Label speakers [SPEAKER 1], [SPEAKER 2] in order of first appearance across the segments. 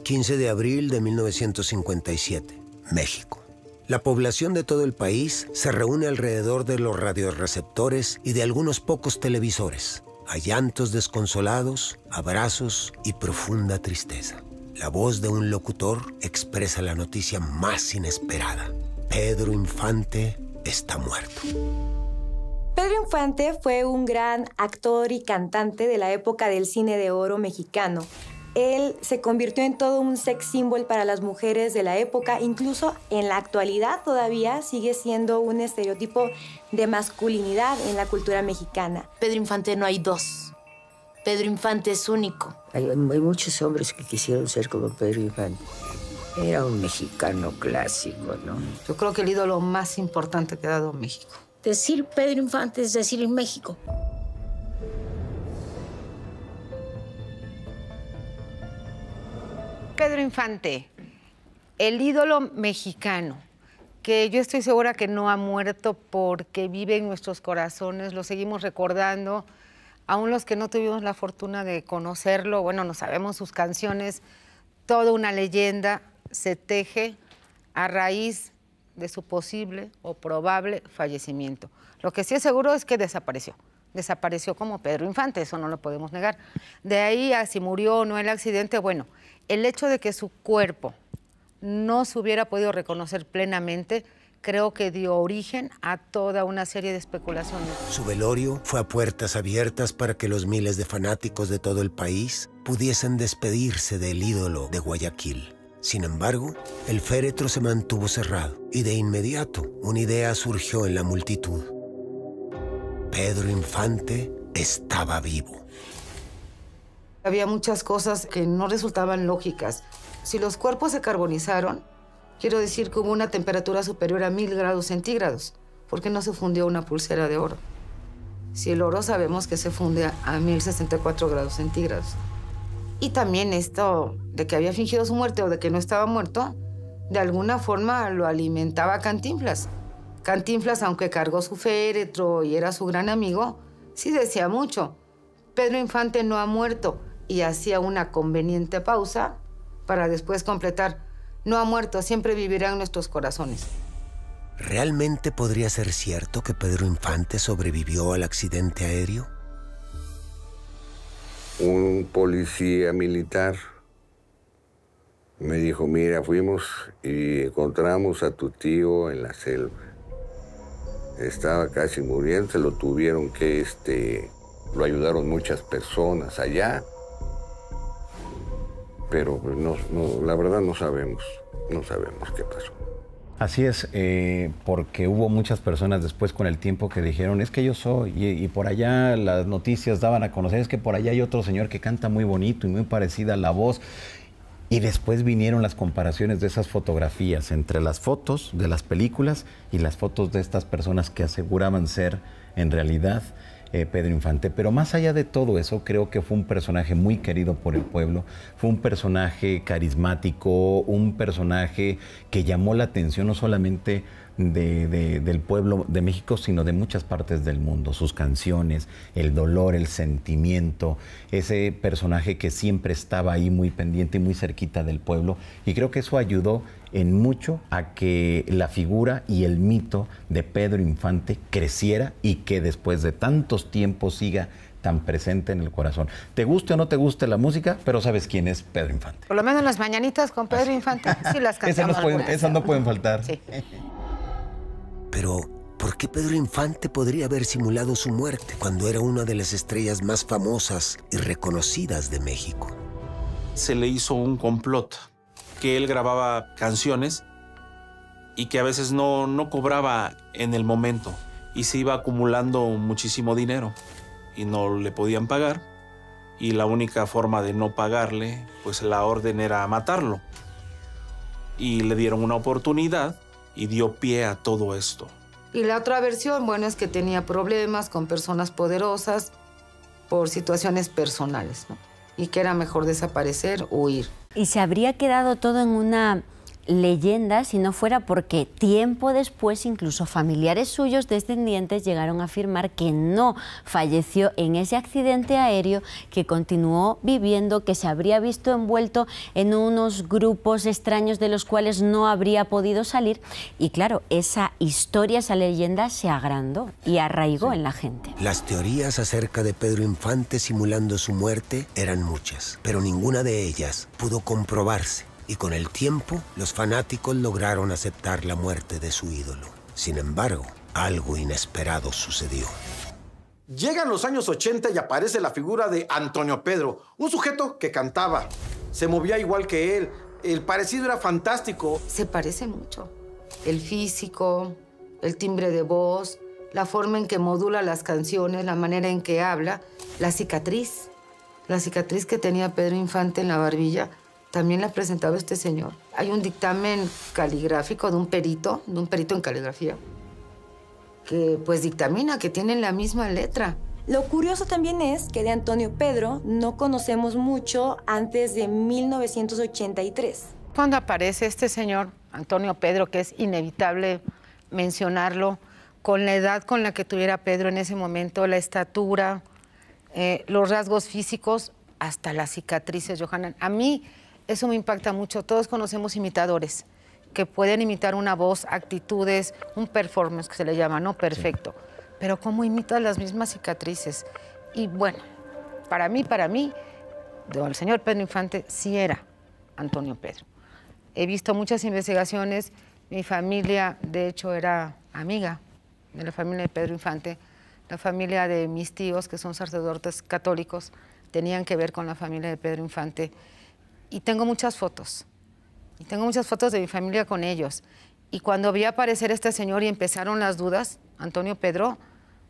[SPEAKER 1] 15 de abril de 1957, México. La población de todo el país se reúne alrededor de los radioreceptores y de algunos pocos televisores. Hay llantos desconsolados, abrazos y profunda tristeza. La voz de un locutor expresa la noticia más inesperada. Pedro Infante está muerto.
[SPEAKER 2] Pedro Infante fue un gran actor y cantante de la época del cine de oro mexicano. Él se convirtió en todo un sex symbol para las mujeres de la época. Incluso en la actualidad todavía sigue siendo un estereotipo de masculinidad en la cultura mexicana.
[SPEAKER 3] Pedro Infante no hay dos. Pedro Infante es único.
[SPEAKER 4] Hay muchos hombres que quisieron ser como Pedro Infante. Era un mexicano clásico, ¿no?
[SPEAKER 5] Yo creo que el ídolo más importante que ha dado México.
[SPEAKER 4] Decir Pedro Infante es decir en México.
[SPEAKER 5] Pedro Infante, el ídolo mexicano, que yo estoy segura que no ha muerto porque vive en nuestros corazones, lo seguimos recordando, aún los que no tuvimos la fortuna de conocerlo, bueno, no sabemos sus canciones, toda una leyenda se teje a raíz de su posible o probable fallecimiento. Lo que sí es seguro es que desapareció. Desapareció como Pedro Infante, eso no lo podemos negar. De ahí a si murió o no el accidente, bueno, el hecho de que su cuerpo no se hubiera podido reconocer plenamente, creo que dio origen a toda una serie de especulaciones.
[SPEAKER 1] Su velorio fue a puertas abiertas para que los miles de fanáticos de todo el país pudiesen despedirse del ídolo de Guayaquil. Sin embargo, el féretro se mantuvo cerrado y de inmediato una idea surgió en la multitud. Pedro Infante estaba vivo.
[SPEAKER 5] Había muchas cosas que no resultaban lógicas. Si los cuerpos se carbonizaron, quiero decir que hubo una temperatura superior a 1000 grados centígrados. ¿Por qué no se fundió una pulsera de oro? Si el oro sabemos que se funde a 1064 grados centígrados. Y también esto de que había fingido su muerte o de que no estaba muerto, de alguna forma lo alimentaba Cantinflas. Cantinflas, aunque cargó su féretro y era su gran amigo, sí decía mucho. Pedro Infante no ha muerto, y hacía una conveniente pausa para después completar: no ha muerto, siempre vivirá en nuestros corazones.
[SPEAKER 1] ¿Realmente podría ser cierto que Pedro Infante sobrevivió al accidente aéreo?
[SPEAKER 6] Un policía militar me dijo: mira, fuimos y encontramos a tu tío en la selva. Estaba casi muriendo, se lo tuvieron que, lo ayudaron muchas personas allá. Pero pues, la verdad no sabemos qué pasó.
[SPEAKER 7] Así es, porque hubo muchas personas después con el tiempo que dijeron: es que yo soy, y por allá las noticias daban a conocer, es que por allá hay otro señor que canta muy bonito y muy parecida a la voz. Y después vinieron las comparaciones de esas fotografías entre las fotos de las películas y las fotos de estas personas que aseguraban ser en realidad Pedro Infante. Pero más allá de todo eso, creo que fue un personaje muy querido por el pueblo, fue un personaje carismático, un personaje que llamó la atención no solamente del pueblo de México, sino de muchas partes del mundo. Sus canciones, el dolor, el sentimiento, ese personaje que siempre estaba ahí muy pendiente y muy cerquita del pueblo. Y creo que eso ayudó en mucho a que la figura y el mito de Pedro Infante creciera y que después de tantos tiempos siga tan presente en el corazón. Te guste o no te guste la música, pero sabes quién es Pedro Infante.
[SPEAKER 5] Por lo menos las mañanitas con Pedro Infante sí las cantamos.
[SPEAKER 7] Esas no pueden faltar.
[SPEAKER 5] Sí.
[SPEAKER 1] Pero, ¿por qué Pedro Infante podría haber simulado su muerte cuando era una de las estrellas más famosas y reconocidas de México?
[SPEAKER 8] Se le hizo un complot, que él grababa canciones y que a veces no cobraba en el momento y se iba acumulando muchísimo dinero y no le podían pagar, y la única forma de no pagarle, pues la orden era matarlo. Y le dieron una oportunidad y dio pie a todo esto.
[SPEAKER 5] Y la otra versión, bueno, es que tenía problemas con personas poderosas por situaciones personales, ¿no? Y que era mejor desaparecer o huir.
[SPEAKER 9] ¿Y se habría quedado todo en una leyenda si no fuera porque tiempo después incluso familiares suyos descendientes llegaron a afirmar que no falleció en ese accidente aéreo, que continuó viviendo, que se habría visto envuelto en unos grupos extraños de los cuales no habría podido salir. Y claro, esa historia, esa leyenda se agrandó y arraigó en la gente.
[SPEAKER 1] Las teorías acerca de Pedro Infante simulando su muerte eran muchas, pero ninguna de ellas pudo comprobarse. Y con el tiempo, los fanáticos lograron aceptar la muerte de su ídolo. Sin embargo, algo inesperado sucedió.
[SPEAKER 10] Llegan los años 80 y aparece la figura de Antonio Pedro, un sujeto que cantaba, se movía igual que él, el parecido era fantástico.
[SPEAKER 5] Se parece mucho. El físico, el timbre de voz, la forma en que modula las canciones, la manera en que habla, la cicatriz que tenía Pedro Infante en la barbilla, también la presentaba este señor. Hay un dictamen caligráfico de un perito en caligrafía, que pues dictamina que tienen la misma letra.
[SPEAKER 2] Lo curioso también es que de Antonio Pedro no conocemos mucho antes de 1983.
[SPEAKER 5] Cuando aparece este señor, Antonio Pedro, que es inevitable mencionarlo, con la edad con la que tuviera Pedro en ese momento, la estatura, los rasgos físicos, hasta las cicatrices, Johanna. A mí eso me impacta mucho. Todos conocemos imitadores que pueden imitar una voz, actitudes, un performance que se le llama, ¿no? Perfecto. Sí. Pero ¿cómo imitan las mismas cicatrices? Y bueno, para mí, el señor Pedro Infante sí era Antonio Pedro. He visto muchas investigaciones. Mi familia, de hecho, era amiga de la familia de Pedro Infante. La familia de mis tíos, que son sacerdotes católicos, tenían que ver con la familia de Pedro Infante. Y tengo muchas fotos. De mi familia con ellos. Y cuando vi aparecer este señor y empezaron las dudas, Antonio Pedro,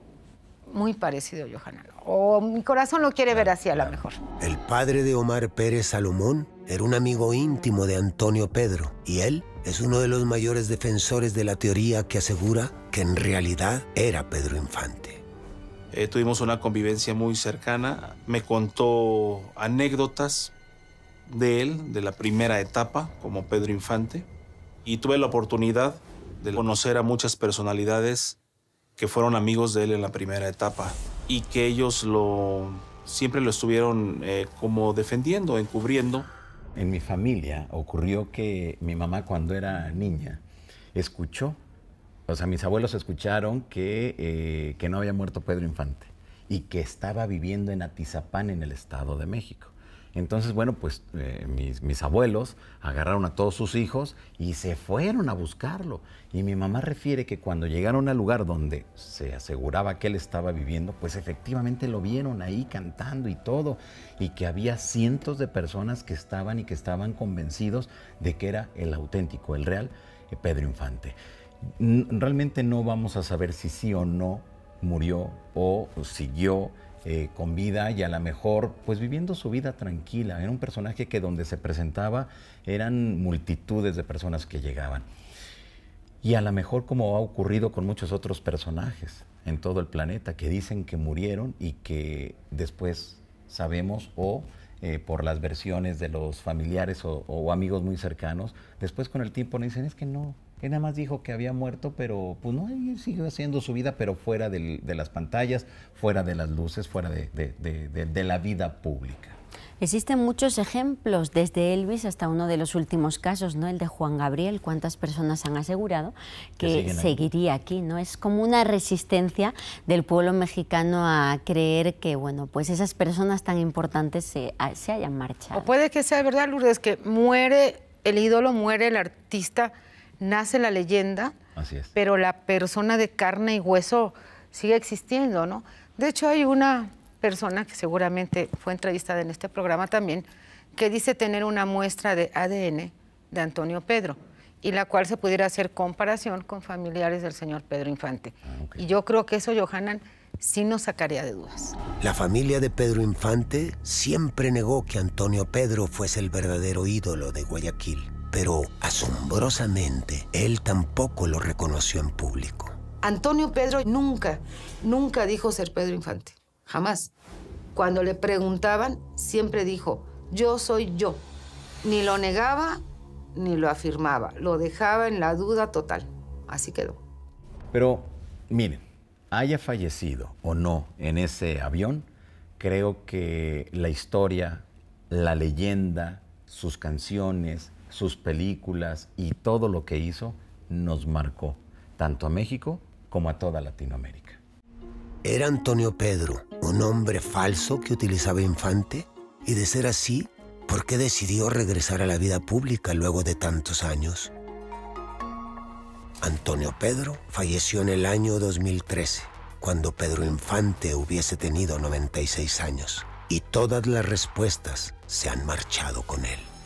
[SPEAKER 5] muy parecido, Johanna. O mi corazón lo quiere ver así a lo mejor.
[SPEAKER 1] El padre de Omar Pérez Salomón era un amigo íntimo de Antonio Pedro. Y él es uno de los mayores defensores de la teoría que asegura que en realidad era Pedro Infante.
[SPEAKER 8] Tuvimos una convivencia muy cercana. Me contó anécdotas de él, de la primera etapa como Pedro Infante, y tuve la oportunidad de conocer a muchas personalidades que fueron amigos de él en la primera etapa y que ellos siempre lo estuvieron como defendiendo, encubriendo.
[SPEAKER 7] En mi familia ocurrió que mi mamá, cuando era niña, escuchó, o sea, mis abuelos escucharon que no había muerto Pedro Infante y que estaba viviendo en Atizapán, en el Estado de México. Entonces, bueno, pues mis abuelos agarraron a todos sus hijos y se fueron a buscarlo. Y mi mamá refiere que cuando llegaron al lugar donde se aseguraba que él estaba viviendo, pues efectivamente lo vieron ahí cantando y todo, y que había cientos de personas que estaban convencidos de que era el auténtico, el real Pedro Infante. Realmente no vamos a saber si sí o no murió o siguió con vida y a lo mejor pues viviendo su vida tranquila. Era un personaje que donde se presentaba eran multitudes de personas que llegaban. Y a lo mejor, como ha ocurrido con muchos otros personajes en todo el planeta, que dicen que murieron y que después sabemos, o por las versiones de los familiares o amigos muy cercanos, después con el tiempo nos dicen, es que no, él nada más dijo que había muerto, pero pues no, él siguió haciendo su vida, pero fuera de las pantallas, fuera de las luces, fuera de la vida pública.
[SPEAKER 9] Existen muchos ejemplos, desde Elvis hasta uno de los últimos casos, ¿no? El de Juan Gabriel. ¿Cuántas personas han asegurado que seguiría aquí, ¿no? Es como una resistencia del pueblo mexicano a creer que, bueno, pues esas personas tan importantes se hayan marchado.
[SPEAKER 5] O puede que sea verdad, Lourdes, que muere el ídolo, muere el artista, nace la leyenda,
[SPEAKER 7] así es,
[SPEAKER 5] pero la persona de carne y hueso sigue existiendo, ¿no? De hecho, hay una persona que seguramente fue entrevistada en este programa también, que dice tener una muestra de ADN de Antonio Pedro, y la cual se pudiera hacer comparación con familiares del señor Pedro Infante. Okay. Y yo creo que eso, Johanna, sí nos sacaría de dudas.
[SPEAKER 1] La familia de Pedro Infante siempre negó que Antonio Pedro fuese el verdadero ídolo de Guayaquil, pero asombrosamente él tampoco lo reconoció en público.
[SPEAKER 5] Antonio Pedro nunca dijo ser Pedro Infante. Jamás. Cuando le preguntaban, siempre dijo, yo soy yo. Ni lo negaba, ni lo afirmaba, lo dejaba en la duda total. Así quedó.
[SPEAKER 7] Pero, miren, haya fallecido o no en ese avión, creo que la historia, la leyenda, sus canciones, sus películas y todo lo que hizo nos marcó, tanto a México como a toda Latinoamérica.
[SPEAKER 1] ¿Era Antonio Pedro un hombre falso que utilizaba Infante? Y de ser así, ¿por qué decidió regresar a la vida pública luego de tantos años? Antonio Pedro falleció en el año 2013, cuando Pedro Infante hubiese tenido 96 años. Y todas las respuestas se han marchado con él.